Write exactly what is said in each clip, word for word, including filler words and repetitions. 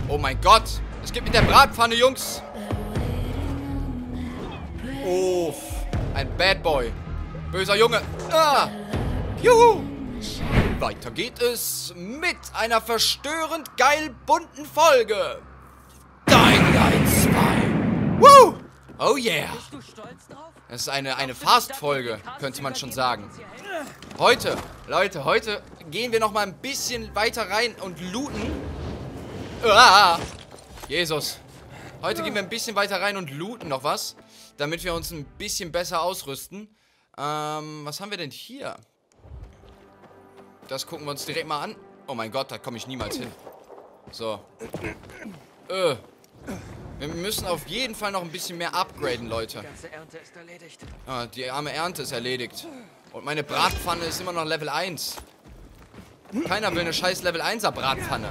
Oh mein Gott. Es geht mit der Bratpfanne, Jungs. Uff. Ein Bad Boy. Böser Junge. Ah. Juhu. Weiter geht es mit einer verstörend geil bunten Folge. Dying Light zwei. Woo. Oh yeah. Das ist eine, eine Fast-Folge, könnte man schon sagen. Heute, Leute, heute gehen wir noch mal ein bisschen weiter rein und looten. Ah, Jesus. Heute gehen wir ein bisschen weiter rein und looten noch was, damit wir uns ein bisschen besser ausrüsten. Ähm, was haben wir denn hier? Das gucken wir uns direkt mal an. Oh mein Gott, da komme ich niemals hin. So. Äh. Wir müssen auf jeden Fall noch ein bisschen mehr upgraden, Leute. Die ganze Ernte ist erledigt. Ah, die arme Ernte ist erledigt. Und meine Bratpfanne ist immer noch Level eins. Keiner will eine scheiß Level einser Bratpfanne.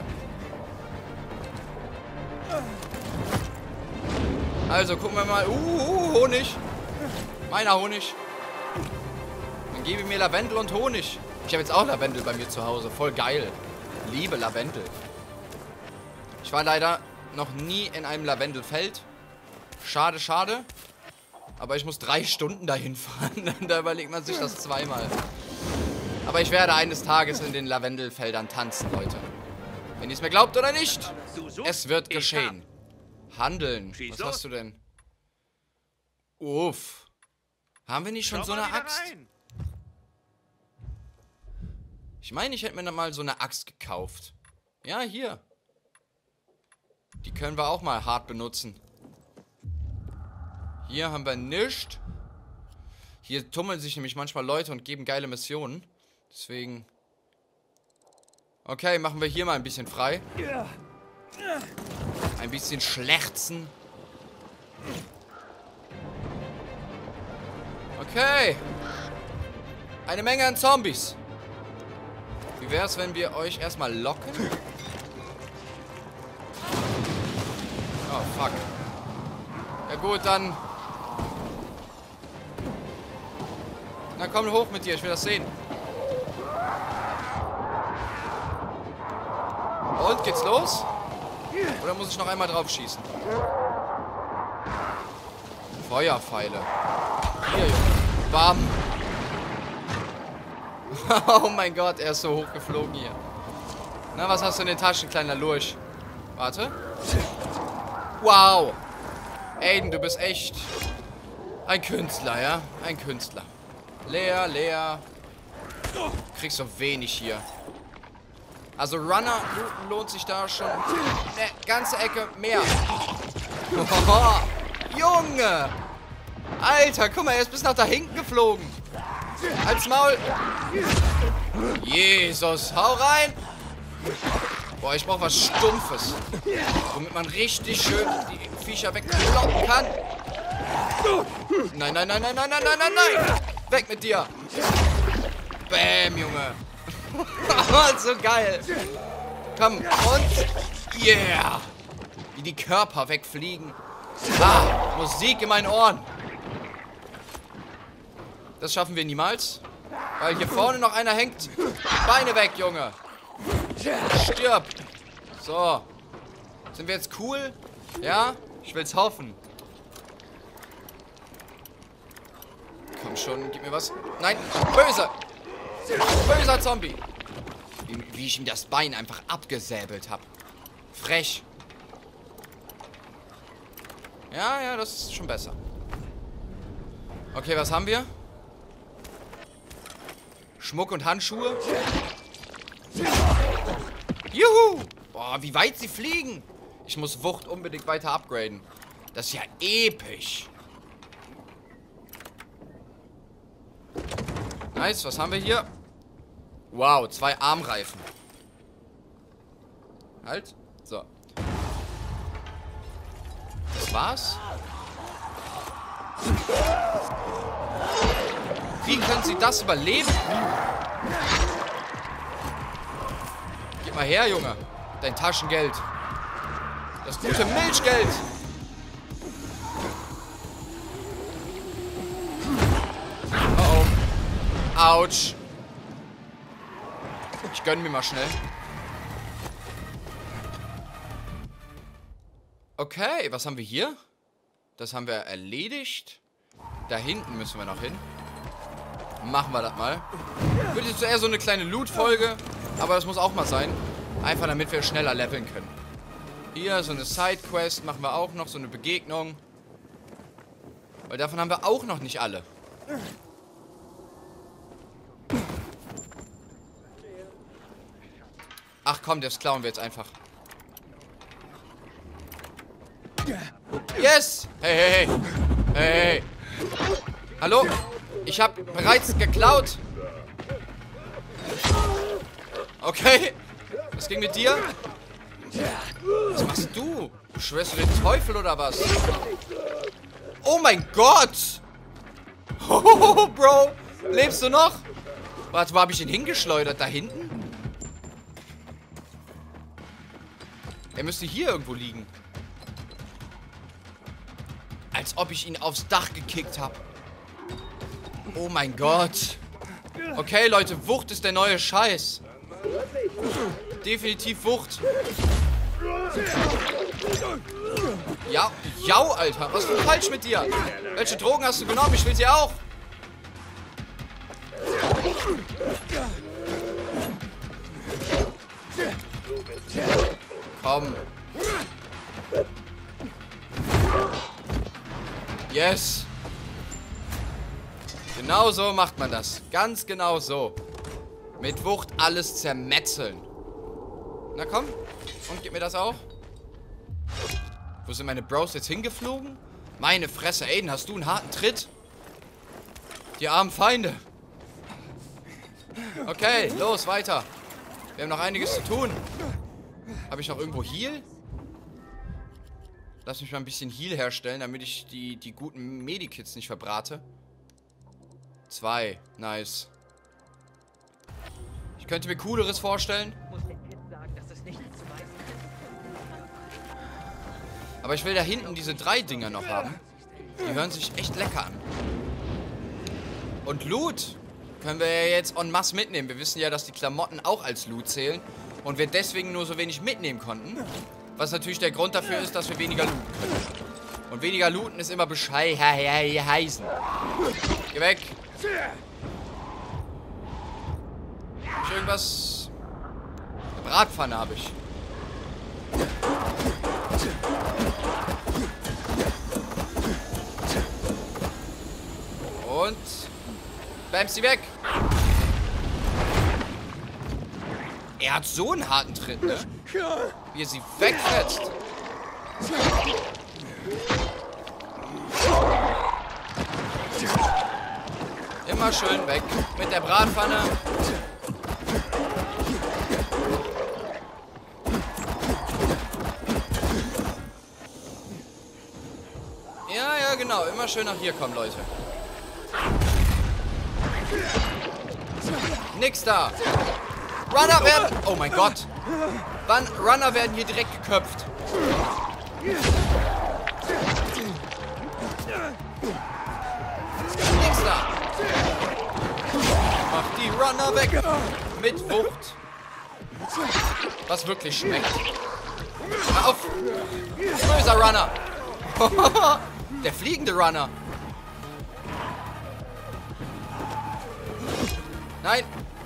Also, gucken wir mal. Uh, uh, Honig. Meiner Honig. Dann gebe ich mir Lavendel und Honig. Ich habe jetzt auch Lavendel bei mir zu Hause. Voll geil. Liebe Lavendel. Ich war leider noch nie in einem Lavendelfeld. Schade, schade. Aber ich muss drei Stunden dahin fahren. Da überlegt man sich das zweimal. Aber ich werde eines Tages in den Lavendelfeldern tanzen, Leute. Wenn ihr es mir glaubt oder nicht, es wird geschehen. Handeln. Was hast du denn? Uff. Haben wir nicht schon so eine Axt? Ich meine, ich hätte mir mal so eine Axt gekauft. Ja, hier. Die können wir auch mal hart benutzen. Hier haben wir nichts. Hier tummeln sich nämlich manchmal Leute und geben geile Missionen. Deswegen... Okay, machen wir hier mal ein bisschen frei. Ein bisschen schlächzen. Okay. Eine Menge an Zombies. Wie wäre es, wenn wir euch erstmal locken? Oh, fuck. Ja gut, dann... Na komm hoch mit dir, ich will das sehen. Und, geht's los? Oder muss ich noch einmal drauf schießen? Feuerpfeile. Hier, Junge. Bam. Oh mein Gott, er ist so hoch geflogen hier. Na, was hast du in den Taschen, kleiner Lurch? Warte. Wow. Aiden, du bist echt ein Künstler, ja? Ein Künstler. Leer, leer. Du kriegst so wenig hier. Also Runner looten lohnt sich da schon eine ganze Ecke mehr. Oh, Junge! Alter, guck mal, er ist bis nach da hinten geflogen. Als Maul. Jesus, hau rein. Boah, ich brauche was Stumpfes. Womit man richtig schön die Viecher wegkloppen kann. Nein, nein, nein, nein, nein, nein, nein, nein, nein. Weg mit dir. Bäm, Junge. So geil. Komm, und... Yeah. Wie die Körper wegfliegen. Ah, Musik in meinen Ohren. Das schaffen wir niemals. Weil hier vorne noch einer hängt. Beine weg, Junge. Stirb. So. Sind wir jetzt cool? Ja? Ich will's hoffen. Komm schon, gib mir was. Nein, böse. Böser Zombie. Wie, wie ich ihm das Bein einfach abgesäbelt habe. Frech. Ja, ja, das ist schon besser. Okay, was haben wir? Schmuck und Handschuhe. Juhu! Boah, wie weit sie fliegen. Ich muss Wucht unbedingt weiter upgraden. Das ist ja episch. Nice, was haben wir hier? Wow, zwei Armreifen. Halt. So. Das war's. Wie können sie das überleben? Gib mal her, Junge. Dein Taschengeld. Das gute Milchgeld. Oh oh. Autsch. Ich gönn mir mal schnell. Okay, was haben wir hier? Das haben wir erledigt. Da hinten müssen wir noch hin. Machen wir das mal. Wird jetzt eher so eine kleine Loot-Folge. Aber das muss auch mal sein. Einfach damit wir schneller leveln können. Hier so eine Sidequest machen wir auch noch. So eine Begegnung. Weil davon haben wir auch noch nicht alle. Ach komm, das klauen wir jetzt einfach. Yes! Hey, hey, hey. Hey, hey. Hallo? Ich habe bereits geklaut. Okay. Was ging mit dir? Was machst du? Schwörst du den Teufel oder was? Oh mein Gott! Oh, Bro! Lebst du noch? Warte, wo habe ich ihn hingeschleudert? Da hinten? Er müsste hier irgendwo liegen. Als ob ich ihn aufs Dach gekickt habe. Oh mein Gott. Okay, Leute, Wucht ist der neue Scheiß. Definitiv Wucht. Ja, jau, Alter. Was ist denn falsch mit dir? Welche Drogen hast du genommen? Ich will sie auch. Komm. Yes. Genau so macht man das. Ganz genau so. Mit Wucht alles zermetzeln. Na komm. Und gib mir das auch. Wo sind meine Bros jetzt hingeflogen? Meine Fresse. Aiden, hast du einen harten Tritt? Die armen Feinde. Okay, los, weiter. Wir haben noch einiges zu tun. Habe ich noch irgendwo Heal? Lass mich mal ein bisschen Heal herstellen, damit ich die, die guten Medikits nicht verbrate. Zwei. Nice. Ich könnte mir Cooleres vorstellen. Aber ich will da hinten diese drei Dinger noch haben. Die hören sich echt lecker an. Und Loot können wir ja jetzt en masse mitnehmen. Wir wissen ja, dass die Klamotten auch als Loot zählen. Und wir deswegen nur so wenig mitnehmen konnten. Was natürlich der Grund dafür ist, dass wir weniger looten können. Und weniger looten ist immer Bescheid heißen. Geh weg. Hab ich irgendwas? Eine Bratpfanne habe ich. Und bam sie weg. Er hat so einen harten Tritt, ne? Wie er sie wegfetzt. Immer schön weg mit der Bratpfanne. Ja, ja, genau. Immer schön nach hier kommen, Leute. Nix da. Runner werden... Oh mein Gott. Wann Runner werden hier direkt geköpft. Nix da. Mach die Runner weg. Mit Wucht. Was wirklich schmeckt. Hör auf. Böser Runner. Der fliegende Runner. Nein.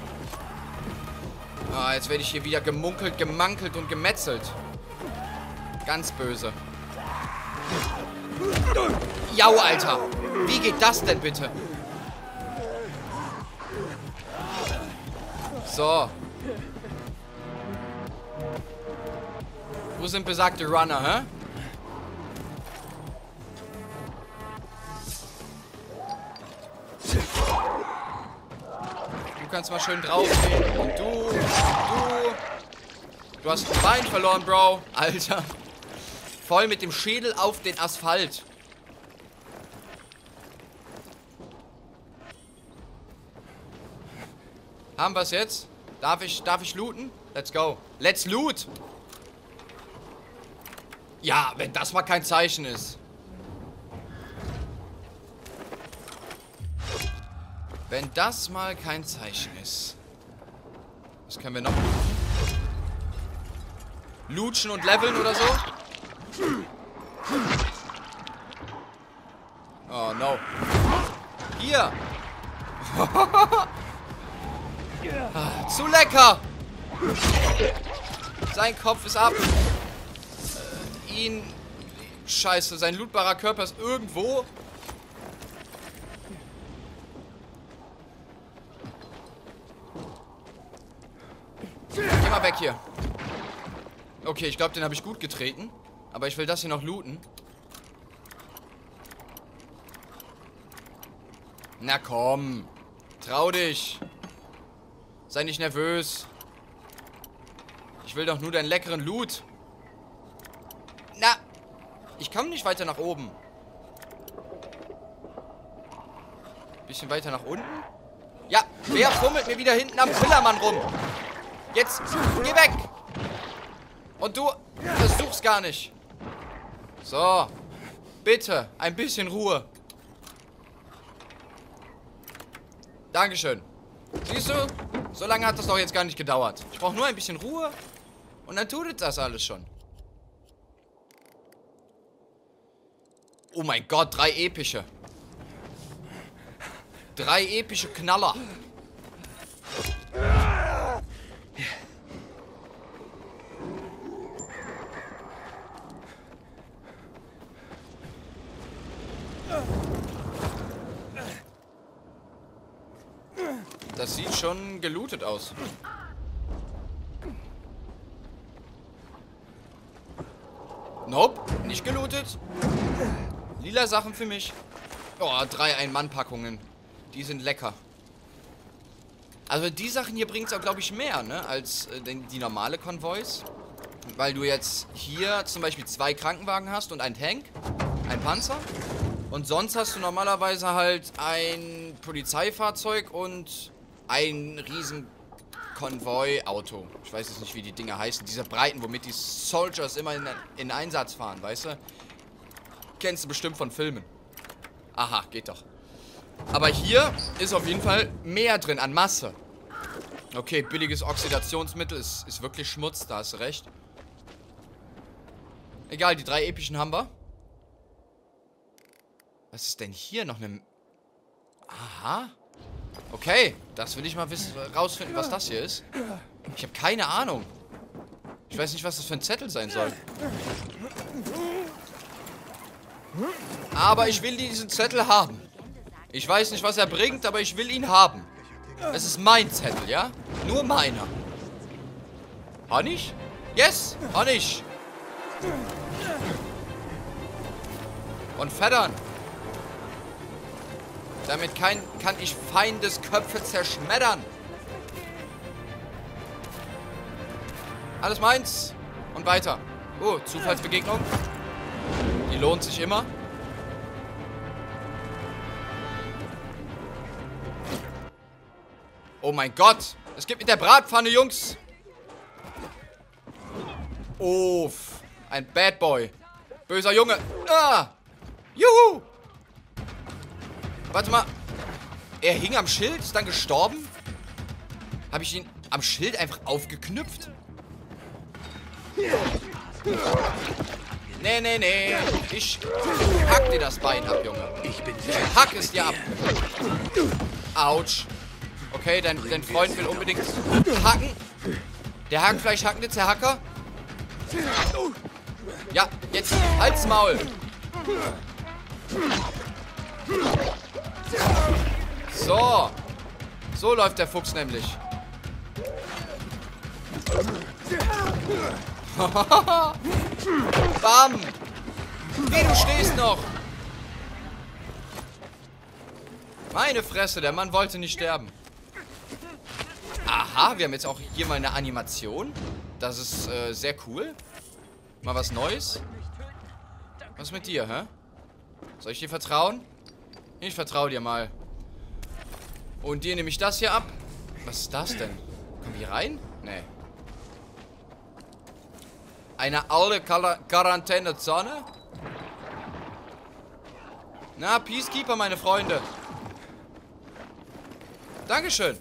Ah, jetzt werde ich hier wieder gemunkelt, gemankelt und gemetzelt. Ganz böse. Jau, Alter. Wie geht das denn bitte? So. Wo sind besagte Runner, hä? Du kannst mal schön draufgehen. Und du, und du. Du hast ein Bein verloren, Bro. Alter. Voll mit dem Schädel auf den Asphalt. Haben wir es jetzt? Darf ich, darf ich looten? Let's go. Let's loot. Ja, wenn das mal kein Zeichen ist. Wenn das mal kein Zeichen ist. Was können wir noch looten? Lutschen und leveln oder so? Oh, no. Hier. Ah, zu lecker. Sein Kopf ist ab. Äh, ihn... Scheiße, sein lootbarer Körper ist irgendwo. Geh mal weg hier. Okay, ich glaube, den habe ich gut getreten. Aber ich will das hier noch looten. Na komm. Trau dich. Sei nicht nervös. Ich will doch nur deinen leckeren Loot. Na. Ich komme nicht weiter nach oben. Bisschen weiter nach unten. Ja, wer fummelt mir wieder hinten am Pillermann rum? Jetzt, geh weg. Und du versuchst gar nicht. So. Bitte, ein bisschen Ruhe. Dankeschön. Siehst du? So lange hat das doch jetzt gar nicht gedauert. Ich brauche nur ein bisschen Ruhe. Und dann tut das alles schon. Oh mein Gott, drei epische. Drei epische Knaller. Das sieht schon gelootet aus. Nope, nicht gelootet. Lila Sachen für mich. Oh, drei Ein-Mann-Packungen. Die sind lecker. Also die Sachen hier bringt es auch, glaube ich, mehr, ne? Als äh, die, die normale Konvois. Weil du jetzt hier zum Beispiel zwei Krankenwagen hast und einen Tank. Ein Panzer. Und sonst hast du normalerweise halt ein Polizeifahrzeug und ein riesen Konvoi-Auto. Ich weiß jetzt nicht, wie die Dinger heißen. Diese breiten, womit die Soldiers immer in, in Einsatz fahren, weißt du? Kennst du bestimmt von Filmen. Aha, geht doch. Aber hier ist auf jeden Fall mehr drin an Masse. Okay, billiges Oxidationsmittel ist, ist wirklich Schmutz, da hast du recht. Egal, die drei epischen haben wir. Was ist denn hier noch eine... Aha. Okay, das will ich mal wissen, rausfinden, was das hier ist. Ich habe keine Ahnung. Ich weiß nicht, was das für ein Zettel sein soll. Aber ich will diesen Zettel haben. Ich weiß nicht, was er bringt, aber ich will ihn haben. Es ist mein Zettel, ja? Nur meiner. Honig? Yes, Honig. Und Federn. Damit kein, kann ich Feindesköpfe zerschmettern. Alles meins. Und weiter. Oh, Zufallsbegegnung. Die lohnt sich immer. Oh mein Gott. Es gibt mit der Bratpfanne, Jungs. Uff. Ein Bad Boy. Böser Junge. Ah. Juhu. Warte mal. Er hing am Schild, ist dann gestorben? Habe ich ihn am Schild einfach aufgeknüpft? Nee, nee, nee. Ich hack dir das Bein ab, Junge. Ich bin ich hack es dir ab. Autsch. Okay, dein, dein Freund will unbedingt hacken. Der Hackfleisch hacken jetzt, der Hacker. Ja, jetzt halt's Maul. So. So läuft der Fuchs nämlich. Bam. Wie, du stehst noch. Meine Fresse, der Mann wollte nicht sterben. Aha, wir haben jetzt auch hier mal eine Animation. Das ist äh, sehr cool. Mal was Neues. Was ist mit dir, hä? Soll ich dir vertrauen? Ich vertraue dir mal. Und dir nehme ich das hier ab. Was ist das denn? Kommen wir hier rein? Nee. Eine alte Quarantänezone? Na, Peacekeeper, meine Freunde. Dankeschön.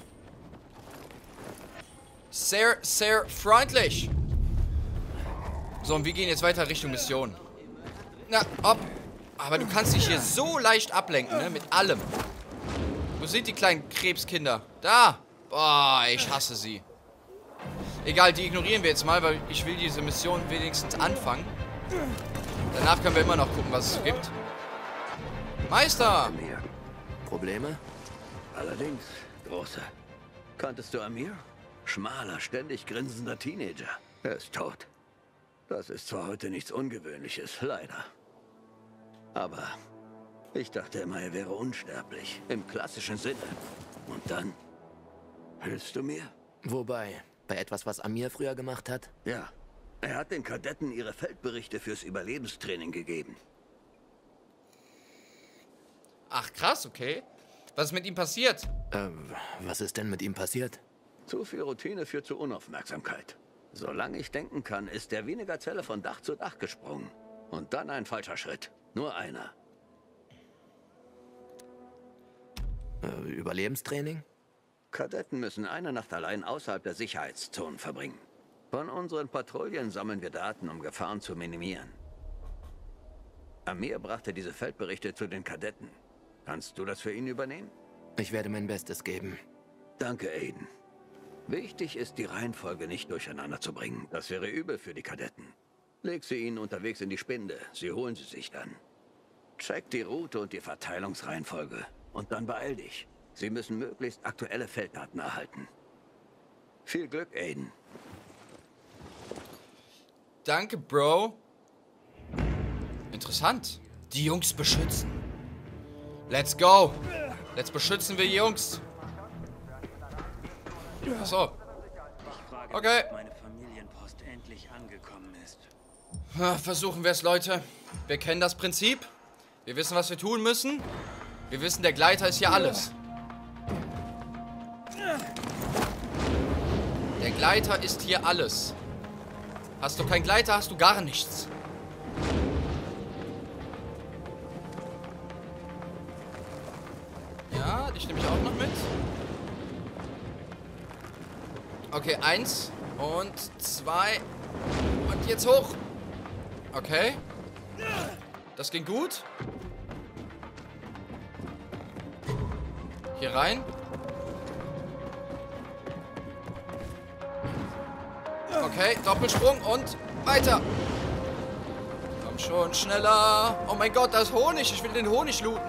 Sehr, sehr freundlich. So, und wir gehen jetzt weiter Richtung Mission. Na, ob. Aber du kannst dich hier so leicht ablenken, ne? Mit allem. Wo sind die kleinen Krebskinder? Da! Boah, ich hasse sie. Egal, die ignorieren wir jetzt mal, weil ich will diese Mission wenigstens anfangen. Danach können wir immer noch gucken, was es so gibt. Meister! Amir. Probleme? Allerdings, Großer. Kanntest du Amir? Schmaler, ständig grinsender Teenager. Er ist tot. Das ist zwar heute nichts Ungewöhnliches, leider. Aber ich dachte immer, er wäre unsterblich. Im klassischen Sinne. Und dann? Hilfst du mir? Wobei, bei etwas, was Amir früher gemacht hat? Ja. Er hat den Kadetten ihre Feldberichte fürs Überlebenstraining gegeben. Ach, krass, okay. Was ist mit ihm passiert? Ähm, was ist denn mit ihm passiert? Zu viel Routine führt zu Unaufmerksamkeit. Solange ich denken kann, ist der weniger Zelle von Dach zu Dach gesprungen. Und dann ein falscher Schritt. Nur einer. Äh, Überlebenstraining? Kadetten müssen eine Nacht allein außerhalb der Sicherheitszonen verbringen. Von unseren Patrouillen sammeln wir Daten, um Gefahren zu minimieren. Amir brachte diese Feldberichte zu den Kadetten. Kannst du das für ihn übernehmen? Ich werde mein Bestes geben. Danke, Aiden. Wichtig ist, die Reihenfolge nicht durcheinander zu bringen. Das wäre übel für die Kadetten. Leg sie ihnen unterwegs in die Spinde. Sie holen sie sich dann. Check die Route und die Verteilungsreihenfolge. Und dann beeil dich. Sie müssen möglichst aktuelle Felddaten erhalten. Viel Glück, Aiden. Danke, Bro. Interessant. Die Jungs beschützen. Let's go. Let's beschützen wir die Jungs. Achso. Okay. Meine Familienpost endlich angekommen ist. Versuchen wir es, Leute. Wir kennen das Prinzip. Wir wissen, was wir tun müssen. Wir wissen, der Gleiter ist hier alles. Der Gleiter ist hier alles. Hast du keinen Gleiter, hast du gar nichts. Ja, dich nehme ich auch noch mit. Okay, eins und zwei und jetzt hoch. Okay. Das ging gut. Hier rein. Okay, Doppelsprung und weiter. Komm schon, schneller. Oh mein Gott, da ist Honig. Ich will den Honig looten.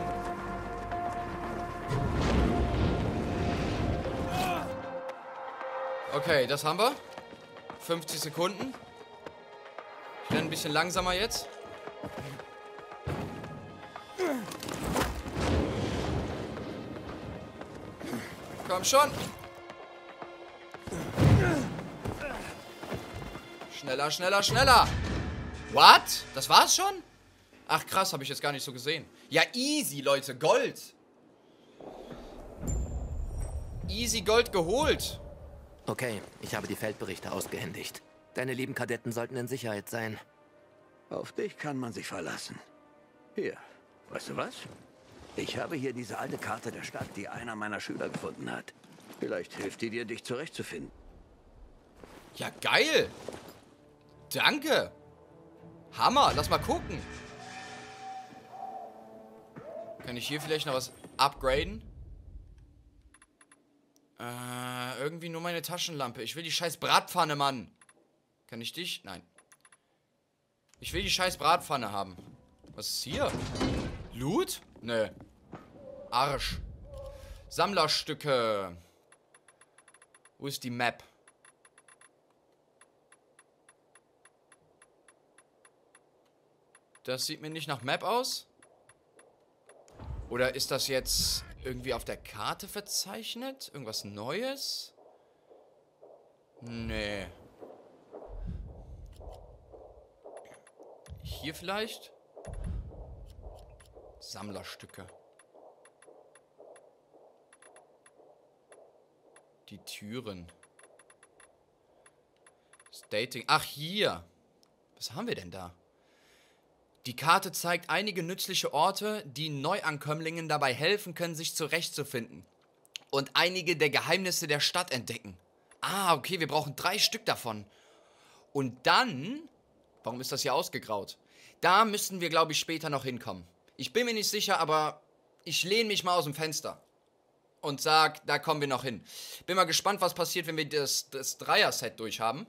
Okay, das haben wir. fünfzig Sekunden. Ich renne ein bisschen langsamer jetzt. Komm schon. Schneller, schneller, schneller. What? Das war's schon? Ach krass, habe ich jetzt gar nicht so gesehen. Ja, easy, Leute. Gold. Easy Gold geholt. Okay, ich habe die Feldberichte ausgehändigt. Deine lieben Kadetten sollten in Sicherheit sein. Auf dich kann man sich verlassen. Hier, weißt du was? Ich habe hier diese alte Karte der Stadt, die einer meiner Schüler gefunden hat. Vielleicht hilft die dir, dich zurechtzufinden. Ja, geil. Danke. Hammer, lass mal gucken. Kann ich hier vielleicht noch was upgraden? Äh, irgendwie nur meine Taschenlampe. Ich will die scheiß Bratpfanne, Mann. Kann ich dich? Nein. Ich will die scheiß Bratpfanne haben. Was ist hier? Loot? Nö. Arsch. Sammlerstücke. Wo ist die Map? Das sieht mir nicht nach Map aus. Oder ist das jetzt irgendwie auf der Karte verzeichnet? Irgendwas Neues? Nee. Hier vielleicht? Sammlerstücke. Die Türen. Stating. Ach, hier. Was haben wir denn da? Die Karte zeigt einige nützliche Orte, die Neuankömmlingen dabei helfen können, sich zurechtzufinden. Und einige der Geheimnisse der Stadt entdecken. Ah, okay, wir brauchen drei Stück davon. Und dann... Warum ist das hier ausgegraut? Da müssten wir, glaube ich, später noch hinkommen. Ich bin mir nicht sicher, aber ich lehne mich mal aus dem Fenster und sag, da kommen wir noch hin. Bin mal gespannt, was passiert, wenn wir das, das Dreier-Set durchhaben.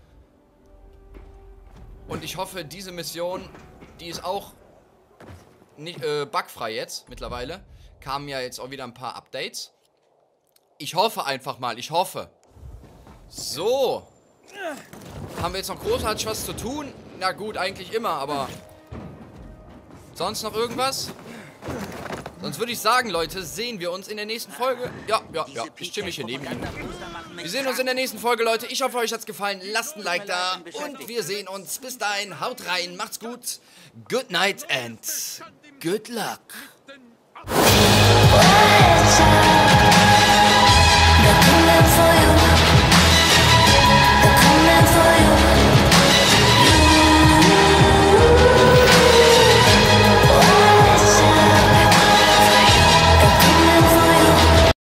Und ich hoffe, diese Mission, die ist auch nicht, äh, bugfrei jetzt mittlerweile. Kamen ja jetzt auch wieder ein paar Updates. Ich hoffe einfach mal, ich hoffe. So. Haben wir jetzt noch großartig was zu tun? Na gut, eigentlich immer, aber... Sonst noch irgendwas? Sonst würde ich sagen, Leute, sehen wir uns in der nächsten Folge. Ja, ja, ja, ich chill mich hier neben ihm. Wir sehen uns in der nächsten Folge, Leute. Ich hoffe, euch hat's gefallen. Lasst ein Like da und wir sehen uns. Bis dahin, haut rein, macht's gut. Good night and good luck. They're coming for you. They're coming for you.